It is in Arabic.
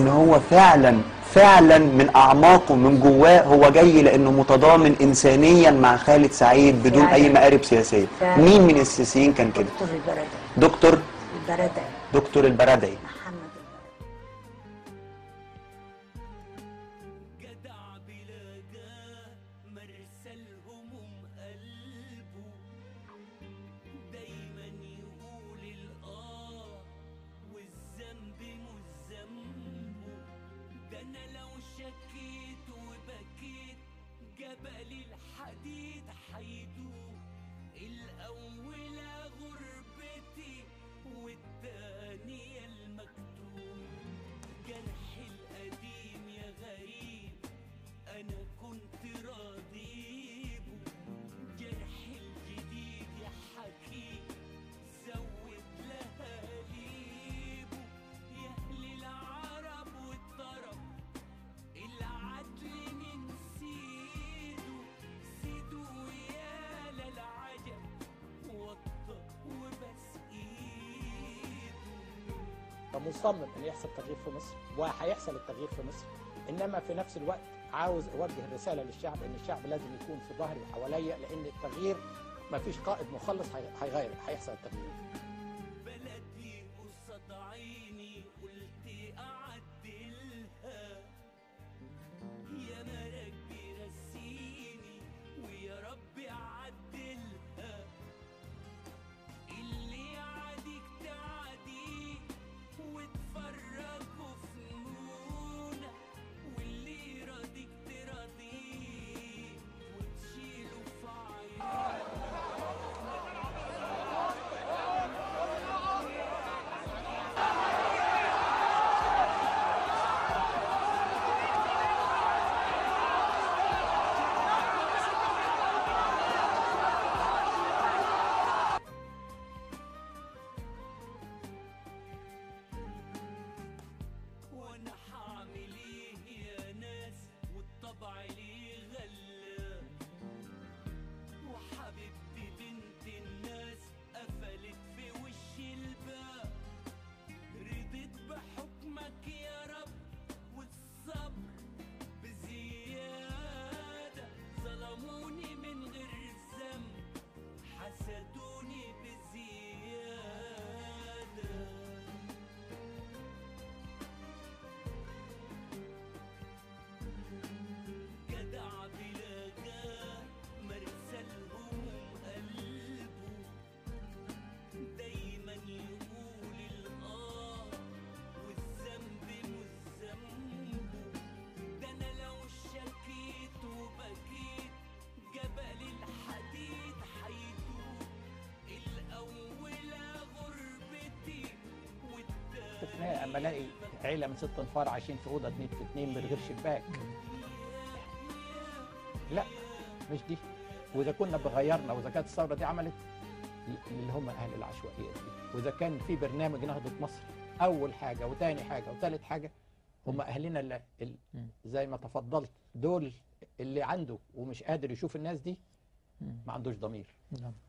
هو فعلا من اعماقه من جواه هو جاي لانه متضامن انسانيا مع خالد سعيد بدون اي مآرب سياسيه. مين من السياسيين كان كده؟ دكتور البرادعي. دكتور البرادعي. مصمم ان يحصل تغيير في مصر، وهيحصل التغيير في مصر، انما في نفس الوقت عاوز اوجه الرساله للشعب ان الشعب لازم يكون في ظهري وحواليا، لان التغيير ما فيش قائد مخلص هيغير، هيحصل التغيير. بلدي قصاد عيني قلت اعدلها، يا مالك بيرسيني ويا ربي اعدلها، اللي يعاديك تعاديه وتفرجوا فنونة، واللي يراضيك تراضيه وتشيله في عيونه. اما الاقي عيله من 6 انفار عايشين في اوضه 2 في 2 من غير شباك، لا مش دي. واذا كنا بغيرنا، واذا كانت الثوره دي عملت اللي هم اهل العشوائيات دي، واذا كان في برنامج نهضه مصر اول حاجه وثاني حاجه وثالث حاجه هم اهلنا اللي زي ما تفضلت، دول اللي عنده ومش قادر يشوف الناس دي ما عندوش ضمير.